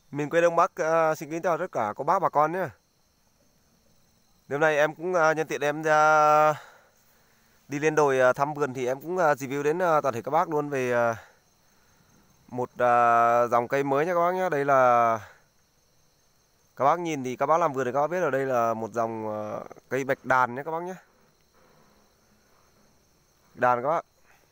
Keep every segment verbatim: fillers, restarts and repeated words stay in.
Miền quê Đông Bắc, uh, xin kính chào tất cả cô bác bà con nhé. Hôm nay em cũng uh, nhân tiện em uh, đi lên đồi uh, thăm vườn thì em cũng uh, review đến uh, toàn thể các bác luôn về uh, một uh, dòng cây mới nha các bác nhé. Đây là các bác nhìn thì các bác làm vườn thì các bác biết ở đây là một dòng uh, cây bạch đàn nhé các bác nhé. Đàn các bác.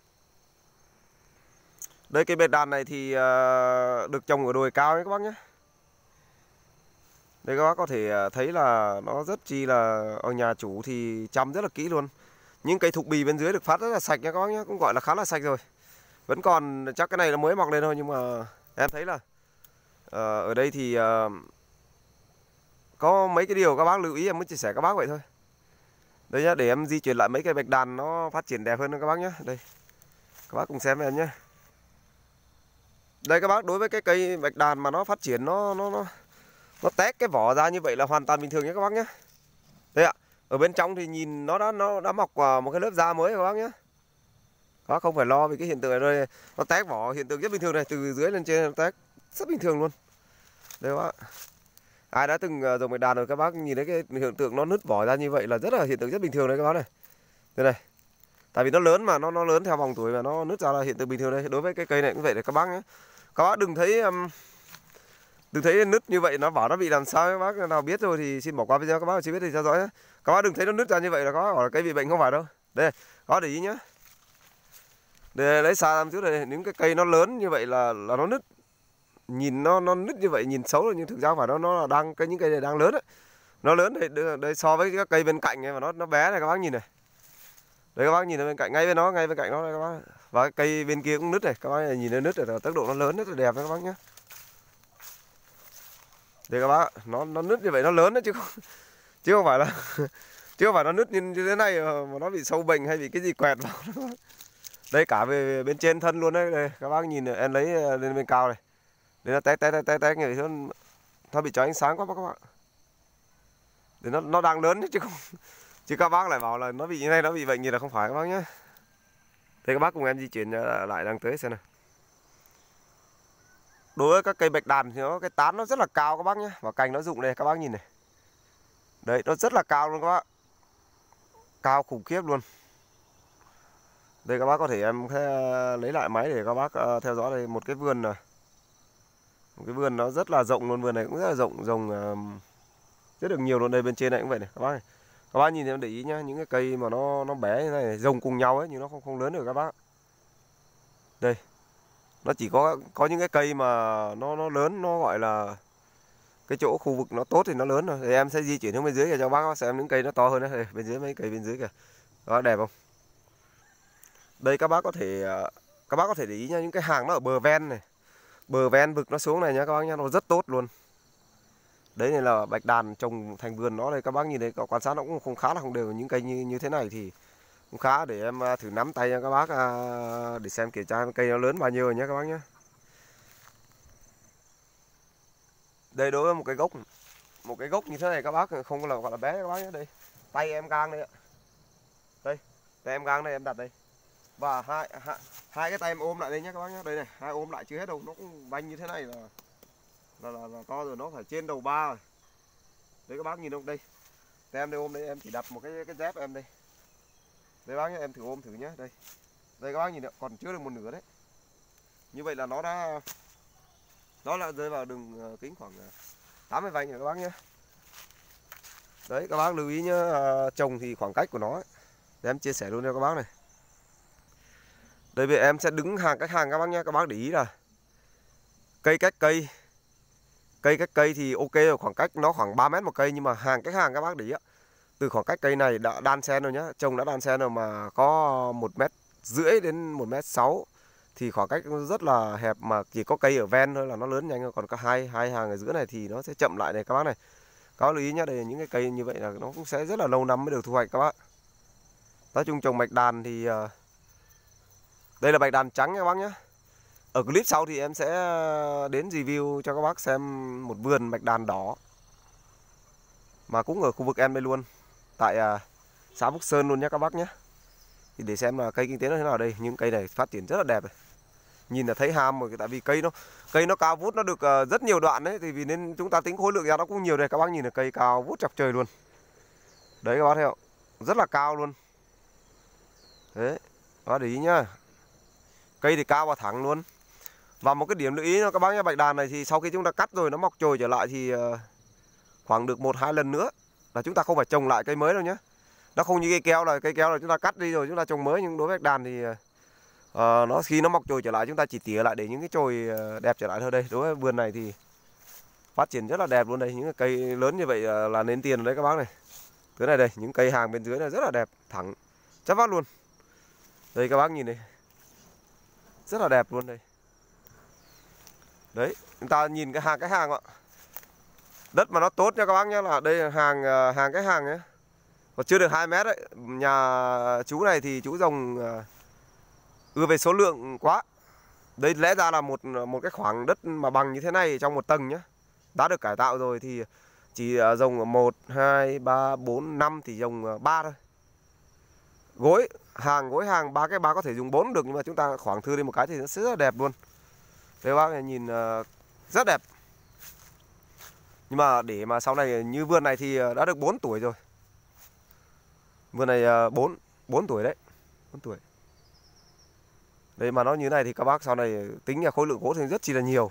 Đây cây bạch đàn này thì uh, được trồng ở đồi cao nhé các bác nhé. Đây các bác có thể thấy là nó rất chi là ở nhà chủ thì chăm rất là kỹ luôn. Những cây thục bì bên dưới được phát rất là sạch nha các bác nhé, cũng gọi là khá là sạch rồi. Vẫn còn chắc cái này nó mới mọc lên thôi, nhưng mà em thấy là uh, ở đây thì uh, có mấy cái điều các bác lưu ý em muốn chia sẻ các bác vậy thôi. Đây nhá, để em di chuyển lại mấy cây bạch đàn nó phát triển đẹp hơn các bác nhé. Đây, các bác cùng xem với em nhé. Đây các bác, đối với cái cây bạch đàn mà nó phát triển nó nó nó nó tét cái vỏ ra như vậy là hoàn toàn bình thường nhé các bác nhé. Đây ạ, ở bên trong thì nhìn nó đã nó đã mọc vào một cái lớp da mới các bác nhé. Các bác không phải lo vì cái hiện tượng này, đây nó tét vỏ hiện tượng rất bình thường này, từ dưới lên trên nó tét rất bình thường luôn. Đây các bác, ai đã từng dùng bạch đàn rồi các bác nhìn thấy cái hiện tượng nó nứt vỏ ra như vậy là rất là hiện tượng rất bình thường đấy các bác này. Đây này, tại vì nó lớn mà nó nó lớn theo vòng tuổi mà nó nứt ra là hiện tượng bình thường đây. Đối với cái cây này cũng vậy đấy các bác nhé. Các bác đừng thấy um, đừng thấy nứt như vậy nó bảo nó bị làm sao. Các bác nào biết rồi thì xin bỏ qua video, các bác chưa biết thì theo dõi nhé. Các bác đừng thấy nó nứt ra như vậy là các bác bảo là cây bị bệnh, không phải đâu. Đây, các bác để ý nhé. Để lấy xa làm chút này, những cái cây nó lớn như vậy là là nó nứt. Nhìn nó nó nứt như vậy nhìn xấu rồi, nhưng thực ra phải nó nó là đang cái những cây này đang lớn đấy. Nó lớn đây, đây, đây so với các cây bên cạnh này mà nó nó bé này các bác nhìn này. Đấy các bác nhìn ở bên cạnh, ngay bên nó, ngay bên cạnh nó đây các bác. Và cái cây bên kia cũng nứt này, các bác nhìn nó nứt rồi, tốc độ nó lớn rất là đẹp đấy các bác nhé. Đây các bác, nó nó nứt như vậy nó lớn đấy chứ không chứ không phải là chứ không phải nó nứt như, như thế này mà nó bị sâu bệnh hay bị cái gì quẹt vào. Đây cả về bên trên thân luôn đấy, đây các bác nhìn này, em lấy lên bên cao này. Đây nó tét tét tét tét như thế, nó bị chói ánh sáng quá các bạn. Để nó nó đang lớn chứ không chứ các bác lại bảo là nó bị như này, nó bị bệnh gì là không phải các bác nhé. Đây các bác cùng em di chuyển lại đang tới xem này. Đối với các cây bạch đàn thì nó cái tán nó rất là cao các bác nhé, và cành nó rụng đây các bác nhìn này. Đấy, nó rất là cao luôn các bác. Cao khủng khiếp luôn. Đây các bác có thể em lấy lại máy để các bác theo dõi đây, một cái vườn này. Một cái vườn nó rất là rộng luôn, vườn này cũng rất là rộng, rộng rất được nhiều luôn. Đây bên trên này cũng vậy này các bác này. Các bác nhìn em để ý nhá, những cái cây mà nó nó bé như này, này rồng cùng nhau ấy nhưng nó không không lớn được các bác. Đây. Nó chỉ có có những cái cây mà nó nó lớn, nó gọi là cái chỗ khu vực nó tốt thì nó lớn rồi. Thì em sẽ di chuyển xuống bên dưới để cho bác xem những cây nó to hơn đấy. Bên dưới mấy cây bên dưới kìa. Đó, đẹp không? Đây các bác có thể các bác có thể để ý nha, những cái hàng nó ở bờ ven này. Bờ ven vực nó xuống này nhá các bác nhá, nó rất tốt luôn. Đấy này là bạch đàn trồng thành vườn nó đây, các bác nhìn thấy quan sát nó cũng không khá là không đều. Những cây như như thế này thì cũng khá, để em thử nắm tay nha các bác để xem kiểm tra cây nó lớn bao nhiêu rồi nhé các bác nhé. Đây đối với một cái gốc một cái gốc như thế này các bác không là gọi là bé các bác nhé. Đây tay em gang đây ạ. Đây tay em gang đây, em đặt đây và hai hai, hai cái tay em ôm lại đây nhé các bác nhé. Đây này, hai ôm lại chưa hết đâu, nó cũng banh như thế này là là, là, là to rồi, nó phải trên đầu ba rồi. Đấy các bác nhìn không, đây tay em đây ôm đây, em chỉ đặt một cái cái dép em đây. Đây bác nhé, em thử ôm thử nhé. Đây đây các bác nhìn được, còn chưa được một nửa đấy. Như vậy là nó đã nó là rơi vào đường kính khoảng tám mươi vành rồi các bác nhé. Đấy các bác lưu ý nhé, trồng thì khoảng cách của nó ấy. Để em chia sẻ luôn cho các bác này. Đây bây giờ em sẽ đứng hàng cách hàng các bác nhé. Các bác để ý là cây cách cây cây cách cây thì ok rồi, khoảng cách nó khoảng ba mét một cây, nhưng mà hàng cách hàng các bác để ý ạ. Từ khoảng cách cây này đã đan xen rồi nhá, trồng đã đan xen rồi mà có một mét rưỡi đến một mét sáu thì khoảng cách rất là hẹp, mà chỉ có cây ở ven thôi là nó lớn nhanh rồi, còn có hai hai hàng ở giữa này thì nó sẽ chậm lại này các bác này. Các bác lưu ý nhá, đây là những cái cây như vậy là nó cũng sẽ rất là lâu năm mới được thu hoạch các bác. Nói chung trồng bạch đàn thì đây là bạch đàn trắng nha các bác nhé. Ở clip sau thì em sẽ đến review cho các bác xem một vườn bạch đàn đỏ mà cũng ở khu vực em đây luôn, tại xã Phúc Sơn luôn nhé các bác nhé. Thì để xem là cây kinh tế nó thế nào đây. Những cây này phát triển rất là đẹp này. Nhìn là thấy ham rồi, tại vì cây nó cây nó cao vút, nó được uh, rất nhiều đoạn đấy, thì vì nên chúng ta tính khối lượng ra nó cũng nhiều đây. Các bác nhìn là cây cao vút chọc trời luôn. Đấy các bác thấy không? Rất là cao luôn. Đấy, các bác để ý nhá. Cây thì cao và thẳng luôn. Và một cái điểm lưu ý nữa các bác nhé, bạch đàn này thì sau khi chúng ta cắt rồi nó mọc chồi trở lại thì uh, khoảng được một hai lần nữa là chúng ta không phải trồng lại cây mới đâu nhé. Nó không như cây keo, là cây keo là chúng ta cắt đi rồi chúng ta trồng mới, nhưng đối với bạch đàn thì uh, nó khi nó mọc chồi trở lại chúng ta chỉ tỉa lại để những cái chồi đẹp trở lại thôi. Đây, đối với vườn này thì phát triển rất là đẹp luôn đây, những cái cây lớn như vậy uh, là nên tiền đấy các bác này. Thứ này đây, những cây hàng bên dưới này rất là đẹp, thẳng chắc vắt luôn. Đây các bác nhìn này, rất là đẹp luôn đây. Đấy, chúng ta nhìn cái hàng cái hàng ạ. Đất mà nó tốt nha các bác nhé, là đây là hàng hàng cái hàng nhé. Còn chưa được hai mét đấy. Nhà chú này thì chú trồng ưa về số lượng quá. Đây lẽ ra là một một cái khoảng đất mà bằng như thế này trong một tầng nhé. Đã được cải tạo rồi thì chỉ trồng một, hai, ba, bốn, năm thì trồng ba thôi. Gối, hàng gối hàng ba cái ba có thể dùng bốn được, nhưng mà chúng ta khoảng thư đi một cái thì nó rất là đẹp luôn. Đây các bác này nhìn rất đẹp. Nhưng mà để mà sau này như vườn này thì đã được bốn tuổi rồi. Vườn này bốn bốn tuổi đấy, bốn tuổi. Đây mà nó như này thì các bác sau này tính là khối lượng gỗ thì rất chi là nhiều.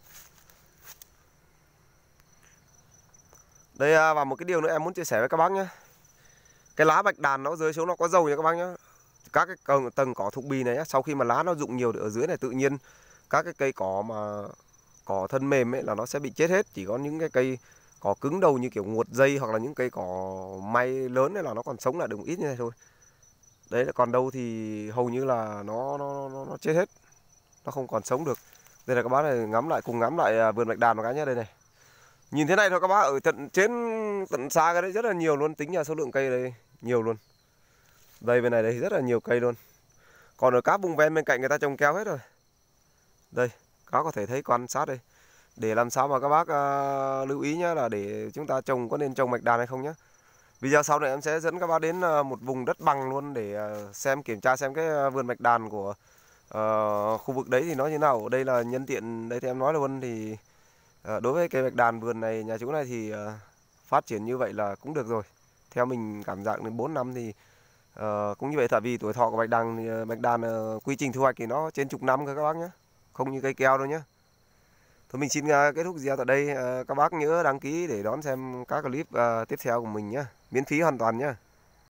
Đây và một cái điều nữa em muốn chia sẻ với các bác nhé. Cái lá bạch đàn nó rơi xuống nó có dầu nha các bác nhé. Các cái tầng cỏ thụ bì này nhé, sau khi mà lá nó rụng nhiều thì ở dưới này tự nhiên các cái cây cỏ mà cỏ thân mềm ấy là nó sẽ bị chết hết. Chỉ có những cái cây cỏ cứng đầu như kiểu nguột dây hoặc là những cây cỏ may lớn này là nó còn sống lại được một ít như này thôi. Đấy, còn đâu thì hầu như là nó nó nó, nó chết hết, nó không còn sống được. Đây là các bác này ngắm lại, cùng ngắm lại vườn bạch đàn một cái nhé. Đây này, nhìn thế này thôi các bác, ở tận trên tận xa cái đấy rất là nhiều luôn, tính là số lượng cây đây nhiều luôn. Đây bên này đây rất là nhiều cây luôn. Còn ở các vùng ven bên cạnh người ta trồng keo hết rồi. Đây, các có thể thấy quan sát đây. Để làm sao mà các bác uh, lưu ý nhé, là để chúng ta trồng có nên trồng bạch đàn hay không nhé. Video sau này em sẽ dẫn các bác đến uh, một vùng đất bằng luôn để uh, xem kiểm tra xem cái uh, vườn bạch đàn của uh, khu vực đấy thì nó như nào. Đây là nhân tiện đây thì em nói luôn thì uh, đối với cây bạch đàn vườn này nhà chú này thì uh, phát triển như vậy là cũng được rồi. Theo mình cảm giác đến bốn năm thì uh, cũng như vậy, tại vì tuổi thọ của bạch đàn thì, uh, bạch đàn uh, quy trình thu hoạch thì nó trên chục năm cơ các bác nhé, không như cây keo đâu nhé. Thôi mình xin uh, kết thúc video tại đây. Uh, các bác nhớ đăng ký để đón xem các clip uh, tiếp theo của mình nhé, miễn phí hoàn toàn nhé.